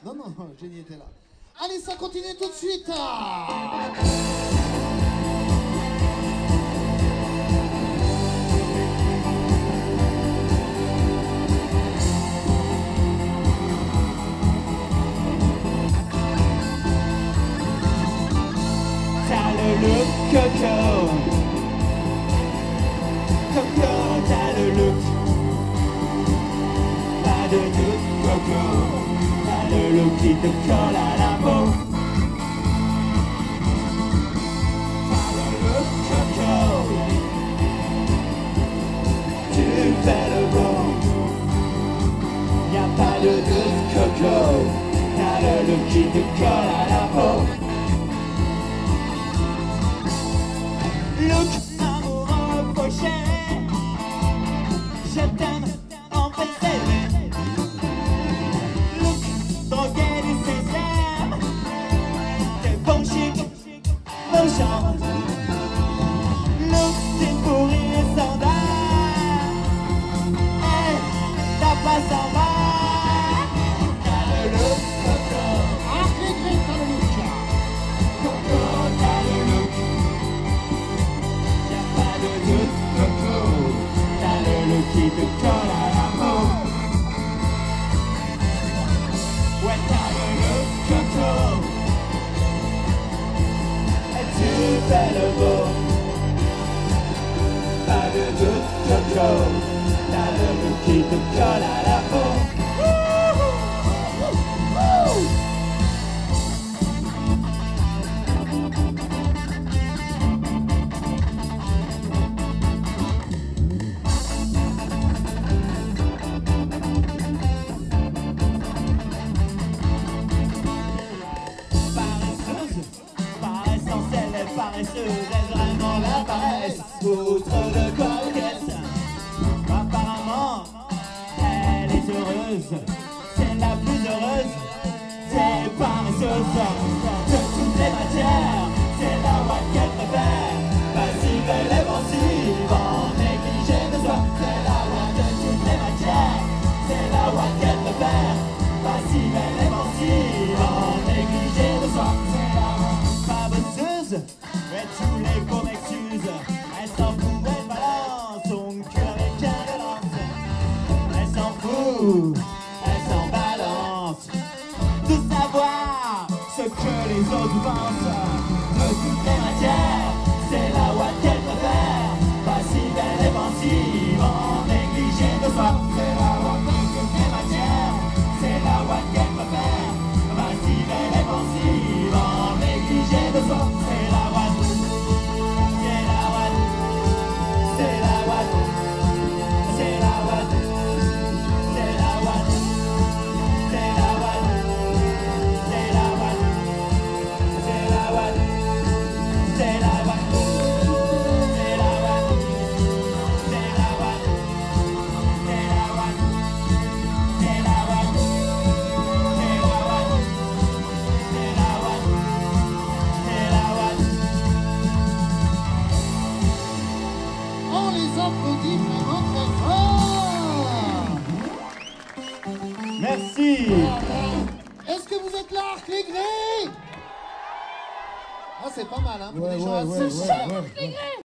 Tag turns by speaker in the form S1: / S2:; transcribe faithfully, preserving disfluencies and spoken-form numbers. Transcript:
S1: Non, non, Jenny était là. Allez, ça continue tout de suite.
S2: T'as le look Coco, Coco, t'as le look. Pas de doute Coco, t'as le look qui te colle à la peau. T'as le look Coco, tu fais le beau. Y'a pas de doute Coco, t'as le look qui te colle à la peau. Look amoureux fauché, je t'aime en P C V. Look drogué du système, t'es bon chic, bon genre. Look t'es pourri et standard, hey, t'as pas s'en va. T'as le look Coco,
S1: Ah, Greg, Greg, t'as le look.
S2: Coco, t'as le look. Coco, t'as le look qui te colle à la peau. Ouais, t'as le look Coco, et tu fais le beau. Pas de doute Coco, t'as le look qui te colle à la peau. Paresseuse, est-ce vraiment la paresse? Outre de coquette, apparemment, elle est heureuse. C'est la plus heureuse, c'est paresseuse. De toutes les matières, c'est la ouate qu'elle préfère. Passive et éventive, en négligé de soi. C'est la ouate de toutes les matières, c'est la ouate qu'elle préfère. Passive et éventive, en négligé de soi. C'est la ouate pas bosseuse. Et tous les cours m'excusent, elle s'en fout, elle balance son cul avec indolence. Elle s'en fout, elle s'en balance, de savoir ce que les autres pensent. De toutes les matières, c'est la ouate qu'elle préfère. Passive et défensive, en négligé de soi. C'est la ouate de toutes les matières, c'est la ouate qu'elle préfère. Passive et défensive, en négligé de soi. C'est la ouate. Merci.
S1: Est-ce que vous êtes là, Arclé Gré? Ah, c'est pas mal, hein, pour
S3: Ouais,
S1: des gens
S3: ouais,
S1: assez
S3: ouais,
S1: chers.
S3: ouais, ouais.